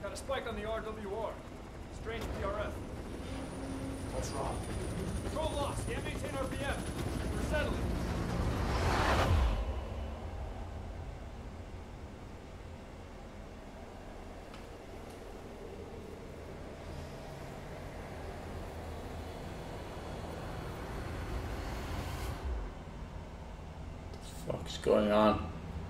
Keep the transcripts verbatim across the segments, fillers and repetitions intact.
Got a spike on the R W R. Strange P R F. What's wrong? Control lost. Can't maintain R P M. We're settling. What the fuck's going on?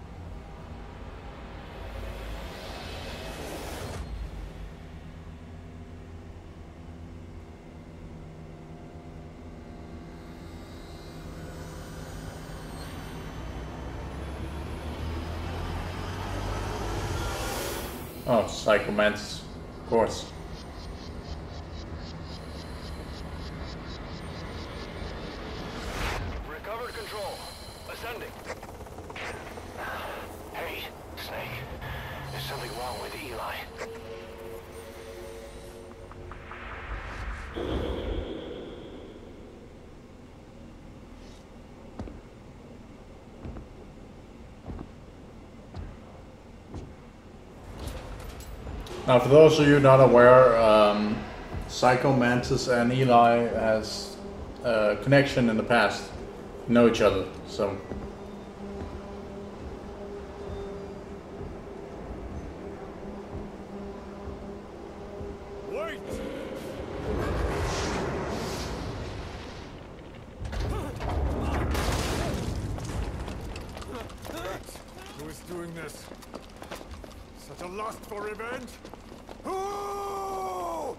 Oh, Psychomantis, of course. Recovered control. Ascending. Hey, Snake. There's something wrong with Eli. Now, for those of you not aware, um, Psychomantis and Eli has a connection in the past, know each other, so. Wait! Who is doing this? Such a lust for revenge? Who?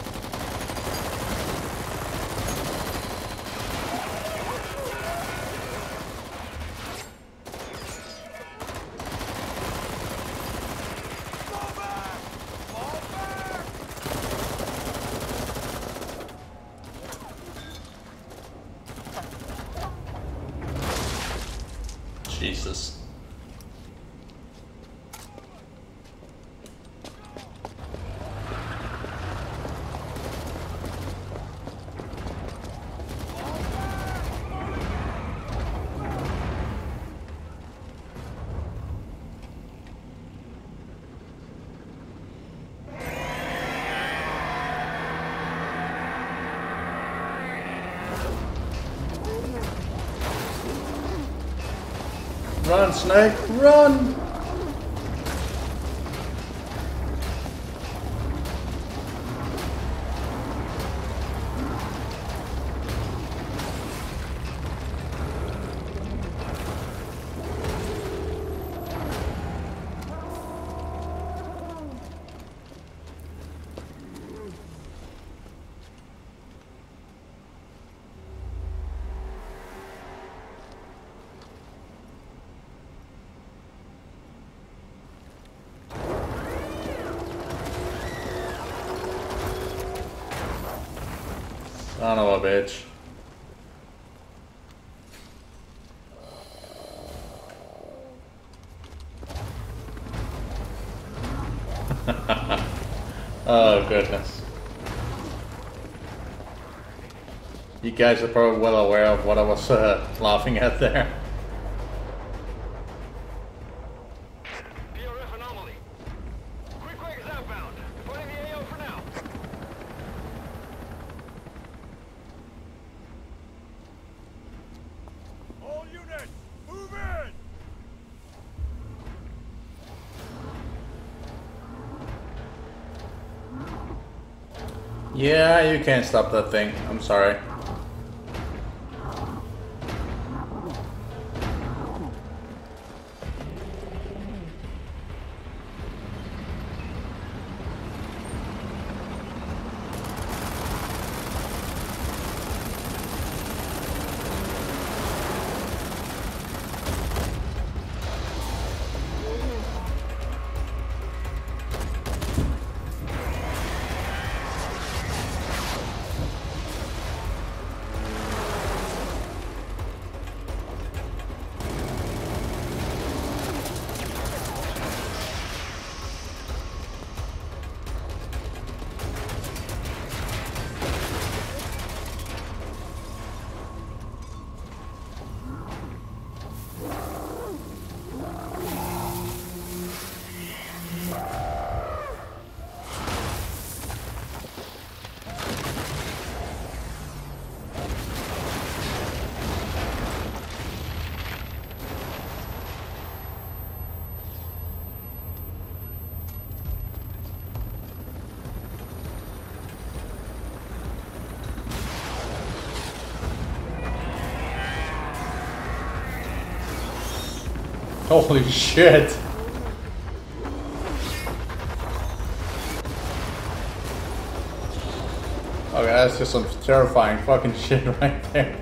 Fall back! Fall back! Jesus. Run, Snake, run! Son of a bitch. Oh goodness. You guys are probably well aware of what I was uh, laughing at there. P R F anomaly. Quick Quake is outbound. Deploying the A O for now. All units, move in! Yeah, you can't stop that thing. I'm sorry. Holy shit! Okay, that's just some terrifying fucking shit right there.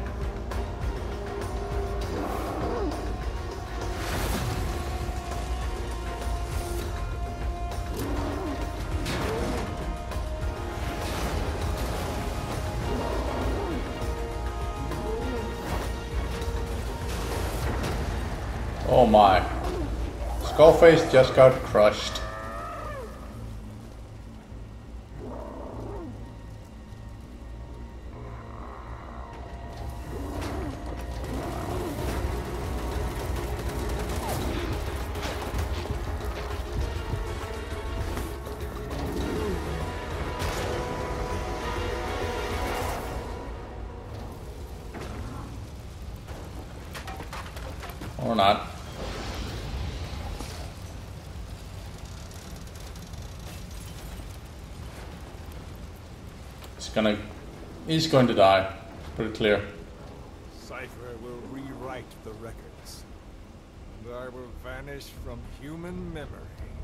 Oh my. Skullface just got crushed. Or not. He's gonna... He's going to die. Pretty clear. Cipher will rewrite the records. And I will vanish from human memory.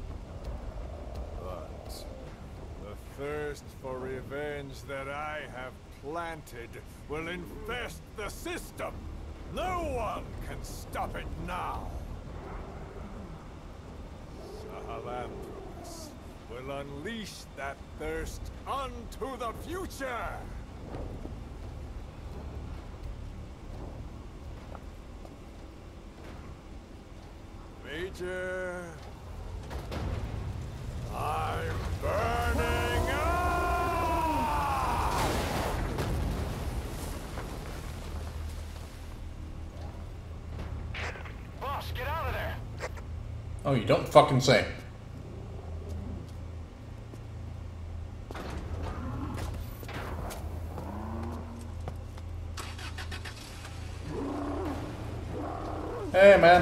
But the thirst for revenge that I have planted will infest the system. No one can stop it now. Sahelanthropus will unleash that thirst onto the future. Major, I'm burning up! Boss, get out of there! Oh, you don't fucking say. Hey, man.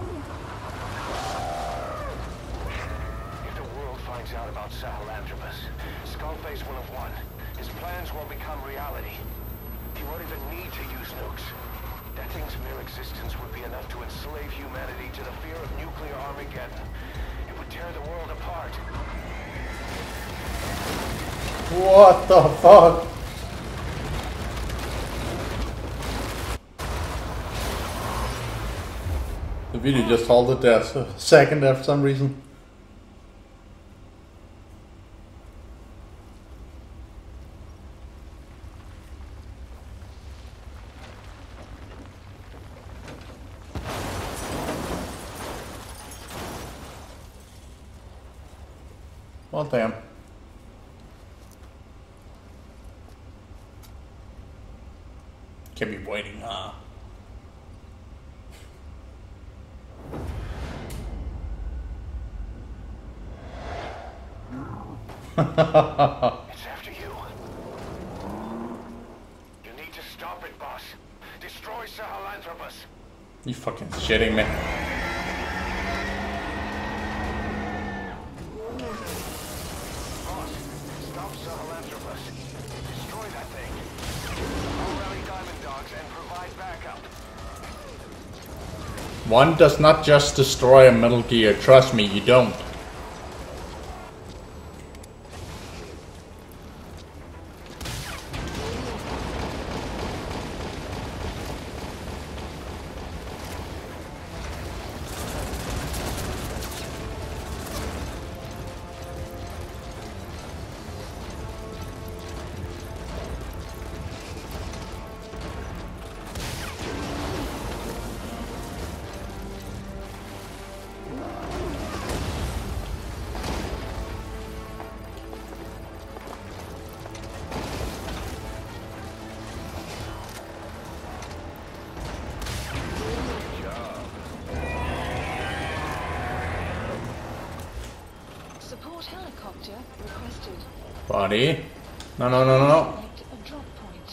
If the world finds out about Sahelanthropus, Skullface will have won. His plans will become reality. He won't even need to use nukes. That thing's mere existence would be enough to enslave humanity to the fear of nuclear Armageddon. It would tear the world apart. What the fuck? The video just halted there a second there for some reason. Well, damn. Kept me waiting, huh? It's after you. You need to stop it, boss. Destroy Sahelanthropus. You fucking shitting me. Boss, stop Sahelanthropus. Destroy that thing. I'll rally Diamond Dogs and provide backup. One does not just destroy a Metal Gear, trust me, you don't. Support helicopter requested. Buddy. No, no, no, no, no. Select a drop point.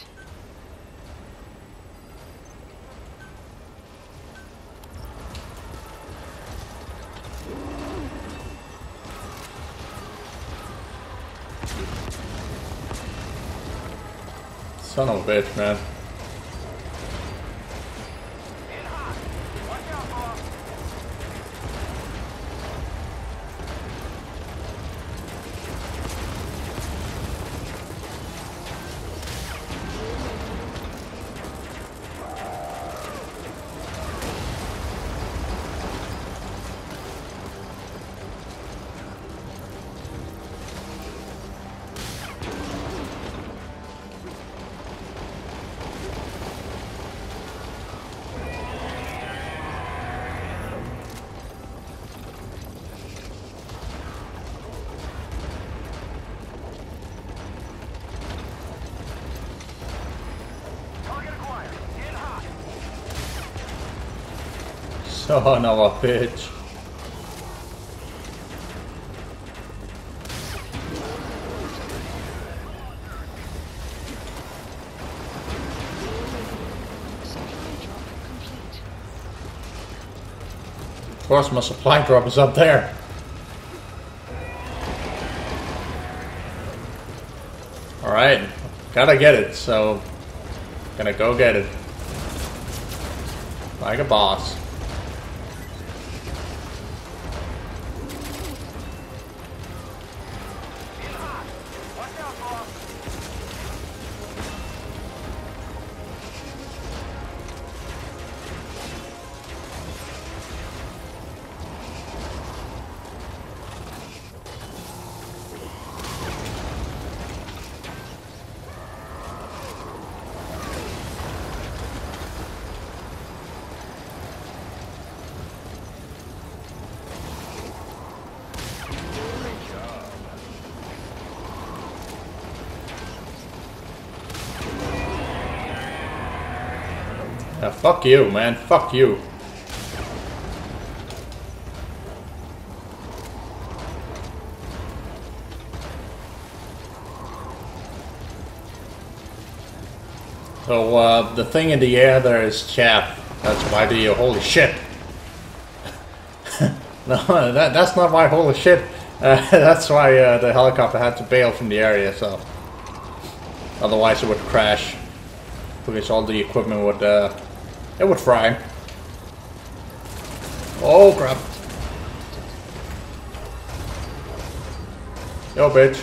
Son of a bitch, man. In hot. Watch out, boss. Son of a bitch. Of course, my supply drop is up there. Alright, gotta get it, so gonna go get it. Like a boss. Yeah, fuck you, man. Fuck you. So, uh, the thing in the air there is chaff. That's why do you... Holy shit. No, that, that's not why holy shit. Uh, that's why uh, the helicopter had to bail from the area, so... Otherwise it would crash. Because all the equipment would... Uh, it would fry. Oh, crap. Yo, bitch.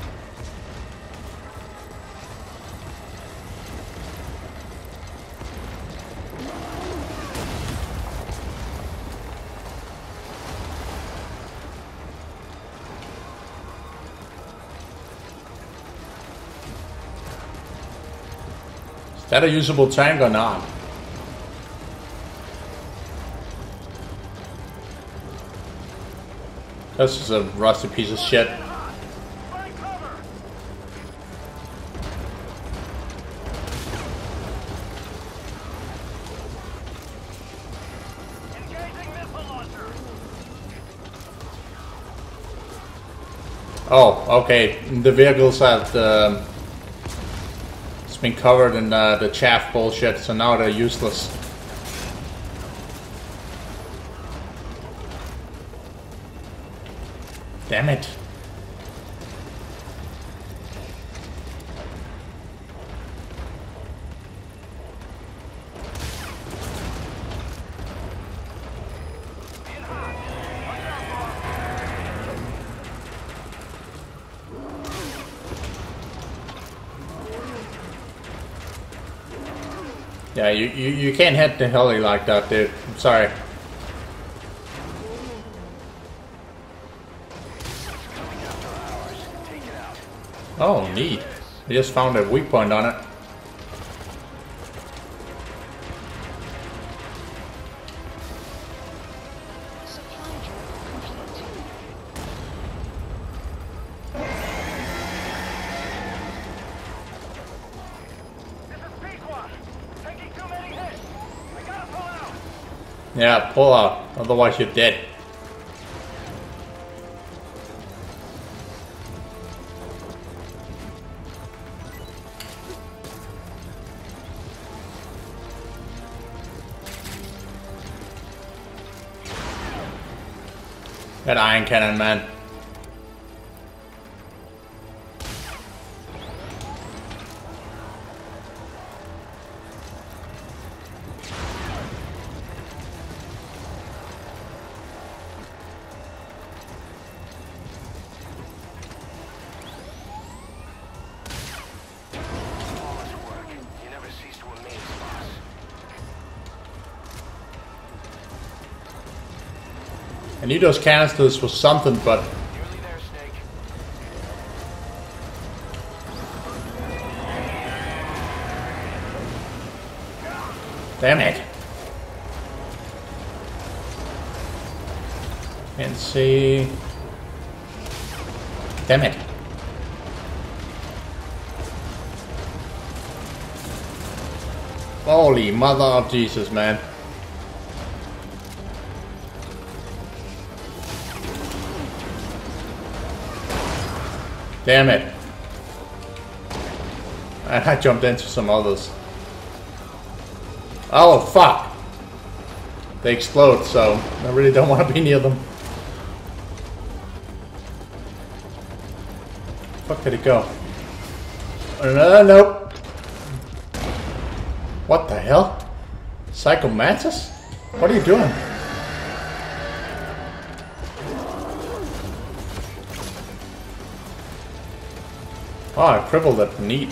Is that a usable tank or not? This is a rusty piece of shit. Oh, okay. The vehicles have um, it's been covered in uh, the chaff bullshit, so now they're useless. Damn it. Yeah, you, you, you can't hit the heli like that, dude. I'm sorry. Oh, neat. I just found a weak point on it. Yeah, pull out, otherwise you're dead. That iron cannon, man. I knew those canisters was something, but damn it. Can't see. Damn it. Holy mother of Jesus, man. Damn it. And I jumped into some others. Oh, fuck. They explode, so I really don't want to be near them. Fuck did it go? Uh, nope. What the hell? Psycho Mantis? What are you doing? Oh, I crippled it. Neat.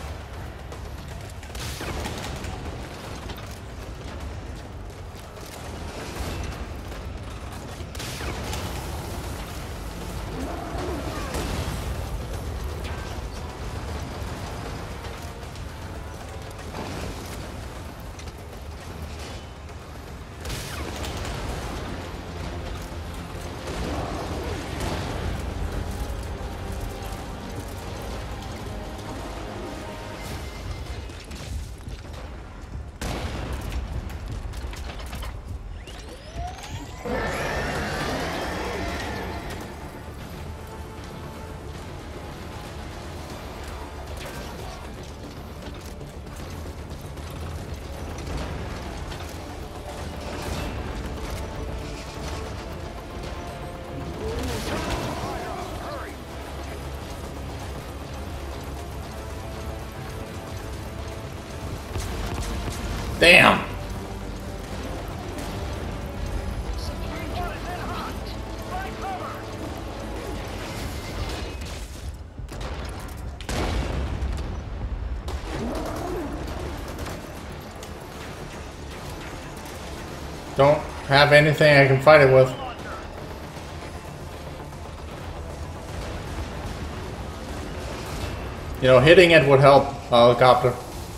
Damn! Don't have anything I can fight it with. You know, hitting it would help a helicopter.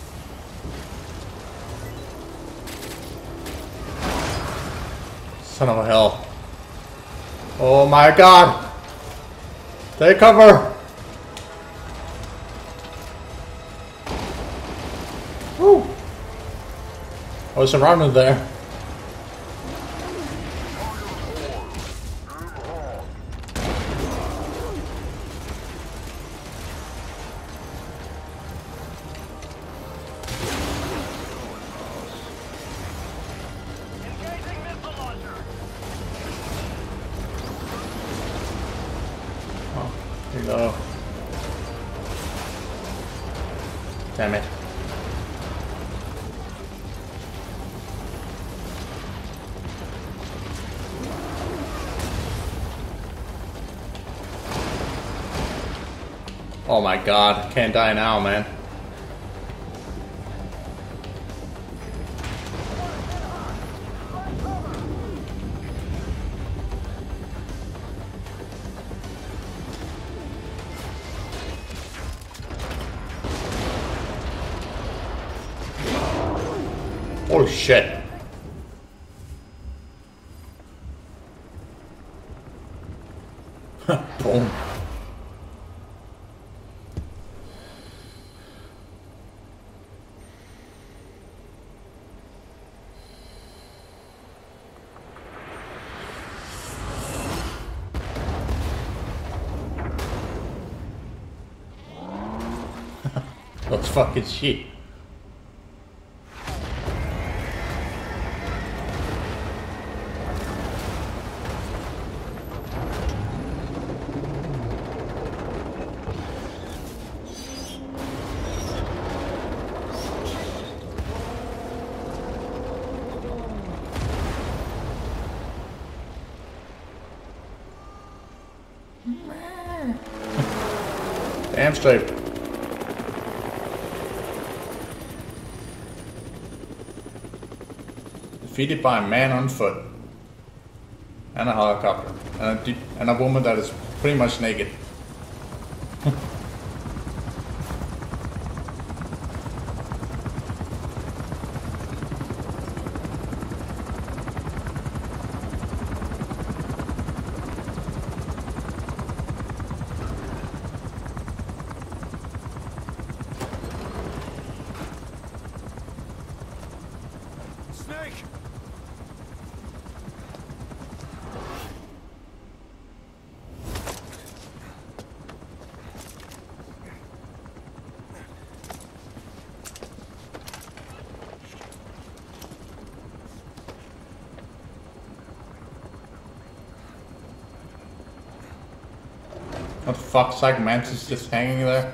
Son of a hell. Oh my god! Take cover! Woo! I was surrounded there. No. Damn it. Oh my god, can't die now, man. Oh shit. Boom. That's fucking shit. Damn straight. Defeated by a man on foot. And a helicopter. And a, and a woman that is pretty much naked. What the fuck? Psych Mantis just hanging there?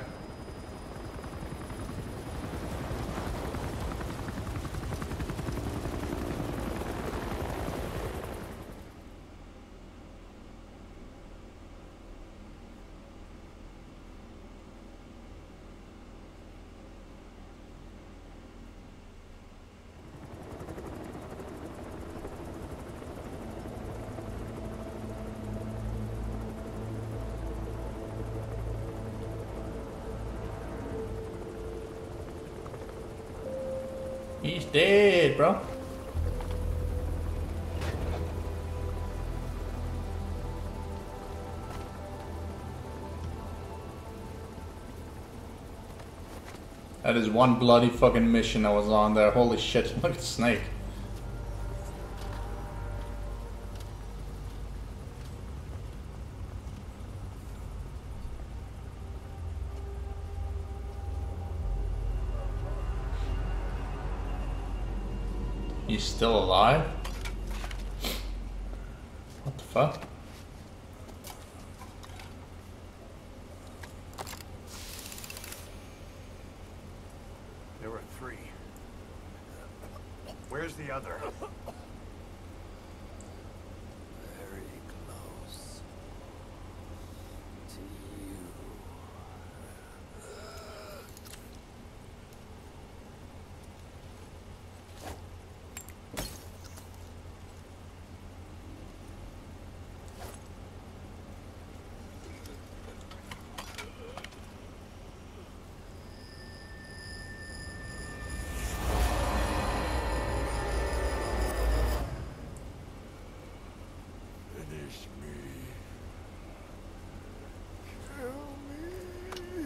He's dead, bro. That is one bloody fucking mission I was on there. Holy shit, look at the snake. He's still alive? What the fuck? There were three. Where's the other? Very close to you. Finish me. Kill me.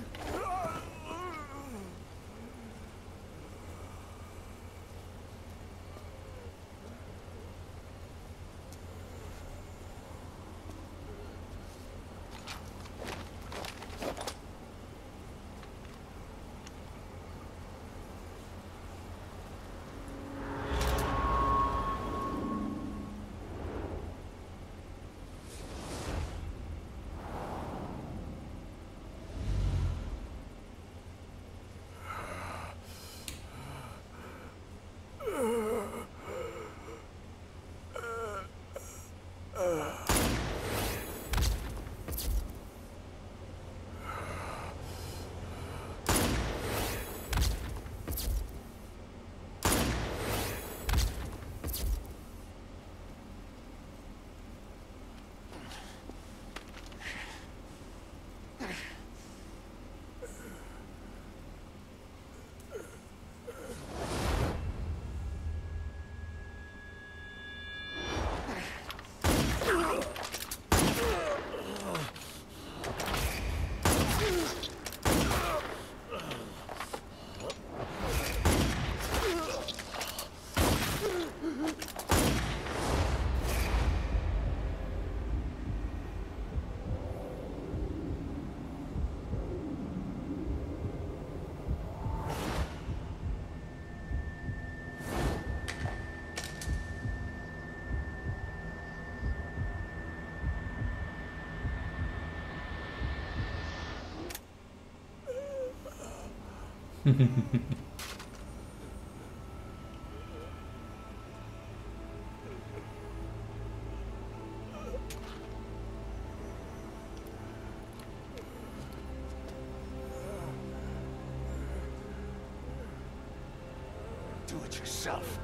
Do it yourself.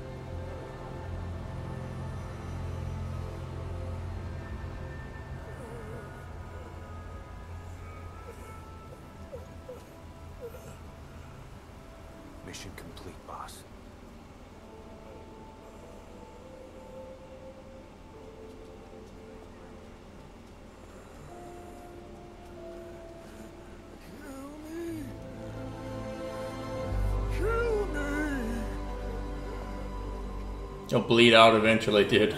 Mission complete, boss. You'll bleed out eventually, dude.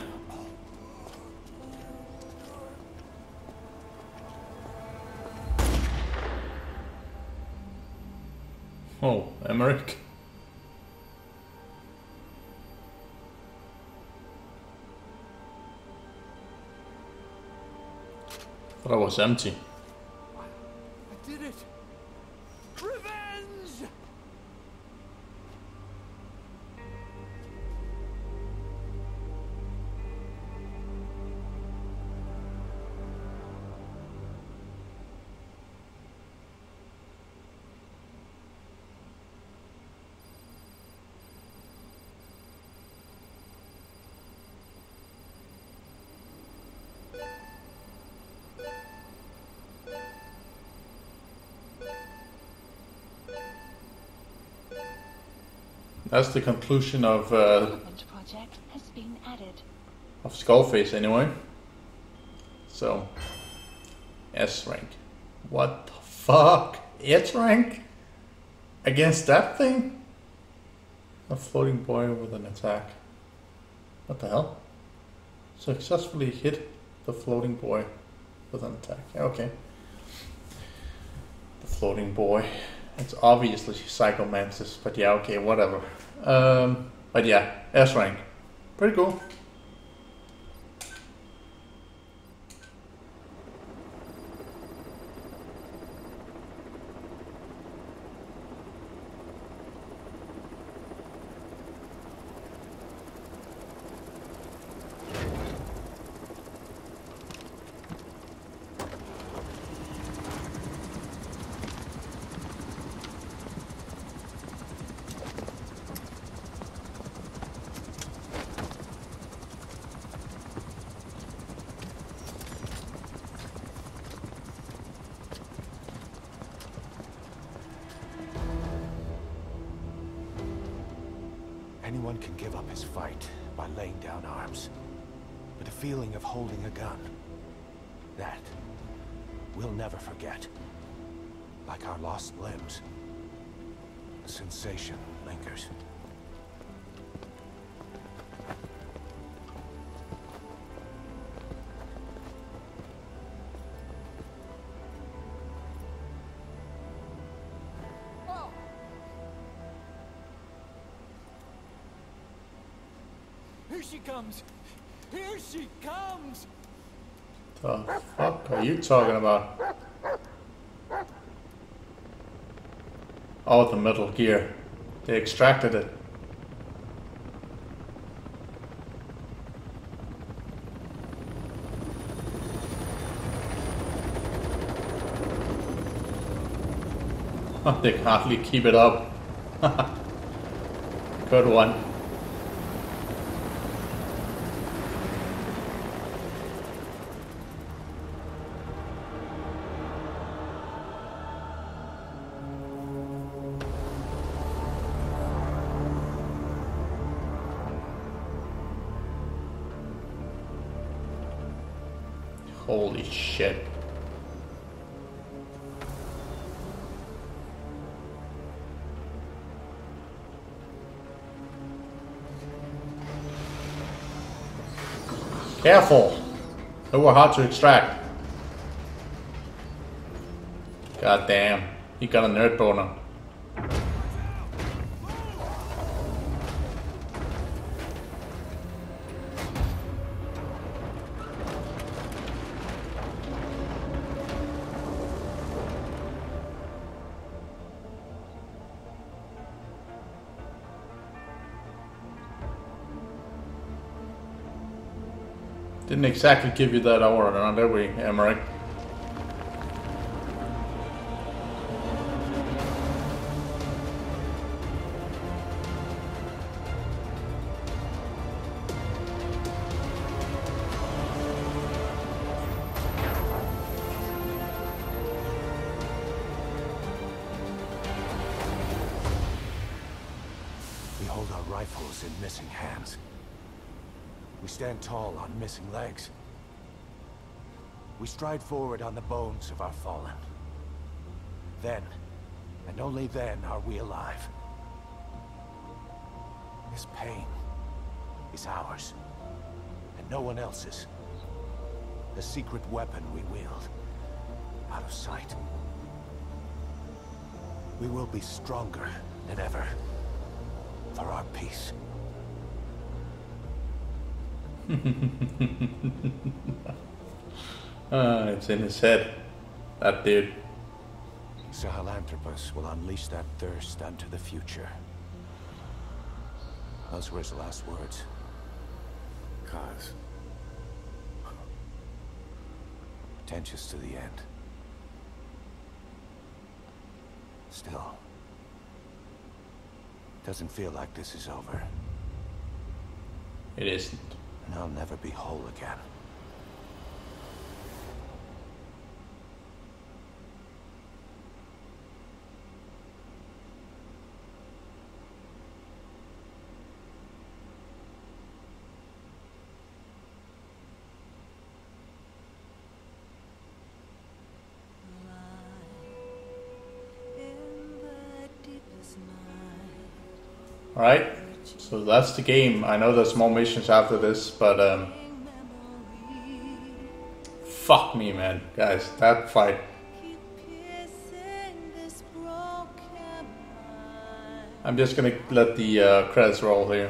Oh, Emmerich. Thought I was empty. did it! Revenge! That's the conclusion of uh, Development project has been added. of Skullface anyway. So S rank. What the fuck? S rank? Against that thing? A floating boy with an attack. What the hell? Successfully hit the floating boy with an attack. Okay. The floating boy. It's obviously Psychomantis, but yeah, okay, whatever. Um, but yeah, S rank. Pretty cool. Anyone can give up his fight by laying down arms. But the feeling of holding a gun, that we'll never forget. Like our lost limbs, the sensation lingers. Here she comes! Here she comes! The fuck are you talking about? Oh, the Metal Gear. They extracted it. They can hardly keep it up. Good one. Holy shit. Careful! They were hard to extract. God damn, he got a nerd boner. Didn't exactly give you that order, now did we, Emmerich? We hold our rifles in missing hands. We stand tall on missing legs. We stride forward on the bones of our fallen. Then, and only then, are we alive. This pain is ours, and no one else's. The secret weapon we wield, out of sight. We will be stronger than ever, for our peace. uh, it's in his head, that dude. Sahelanthropus will unleash that thirst unto the future. Those were his last words. Cause. Pretentious to the end. Still, doesn't feel like this is over. It isn't. And I'll never be whole again. Alright, so that's the game. I know there's more missions after this, but um, fuck me, man. Guys, that fight. I'm just gonna let the uh, credits roll here.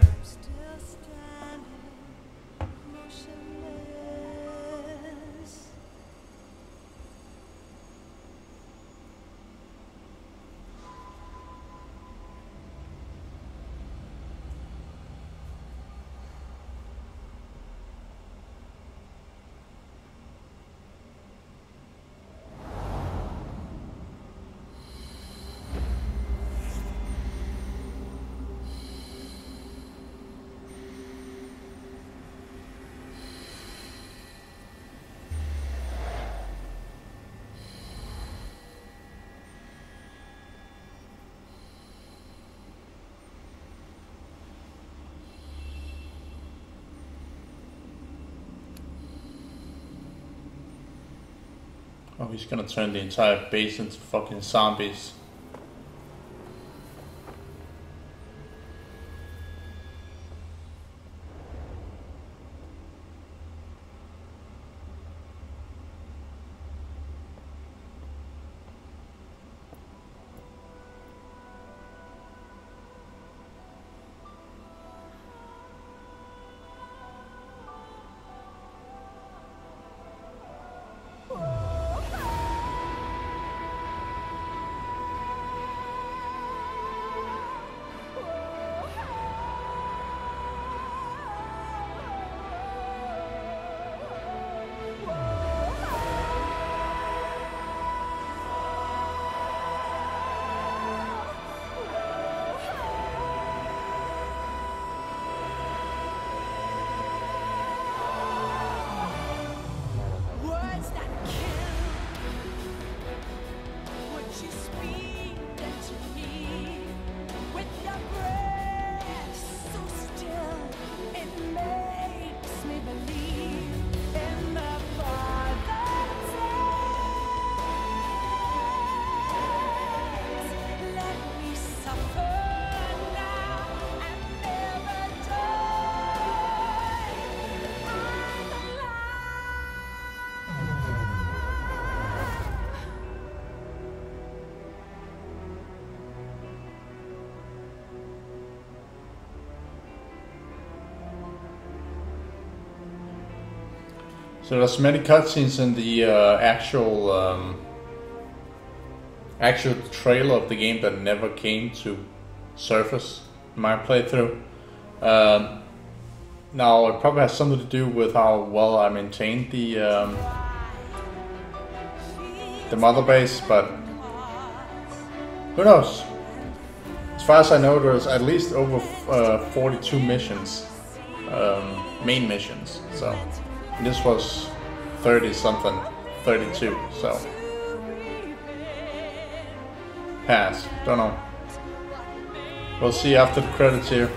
Oh, he's gonna turn the entire base into fucking zombies. So there's many cutscenes in the uh, actual um, actual trailer of the game that never came to surface in my playthrough. Um, now it probably has something to do with how well I maintained the um, the mother base, but who knows? As far as I know, there's at least over uh, forty-two missions, um, main missions. So. And this was thirty something, thirty-two, so pass, don't know. We'll see after the credits here.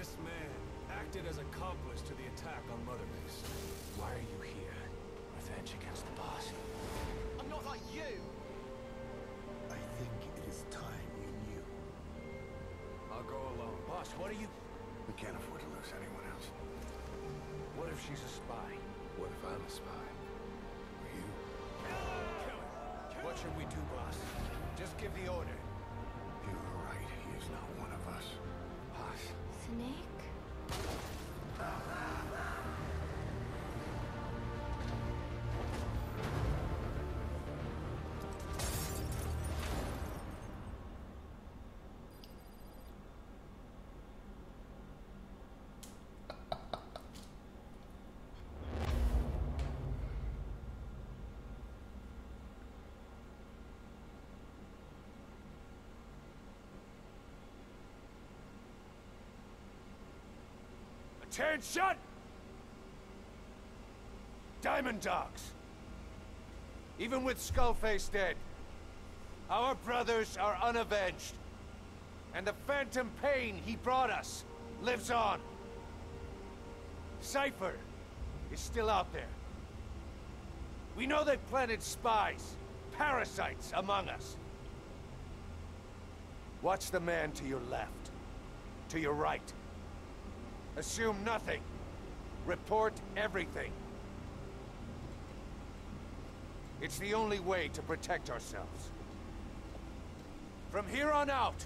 This man acted as accomplice to the attack on Mother Base. Why are you here? Revenge against the boss. I'm not like you! I think it is time you knew. I'll go alone. Boss, what are you... We can't afford to lose anyone else. What if she's a spy? What if I'm a spy? Or you? Kill her. What should we do, boss? Just give the order. You're right. He is not one of us. Boss. Snake? Attention! Diamond Dogs! Even with Skullface dead, our brothers are unavenged. And the phantom pain he brought us lives on. Cypher is still out there. We know they've planted spies, parasites among us. Watch the man to your left, to your right. Assume nothing. Report everything. It's the only way to protect ourselves. From here on out,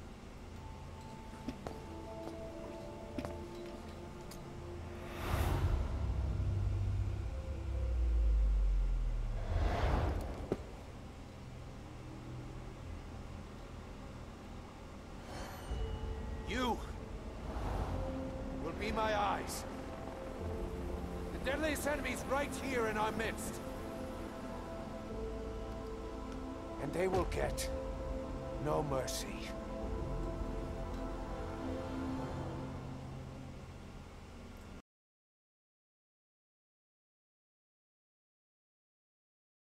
you will be my eyes. The deadliest enemy's right here in our midst. And they will get no mercy.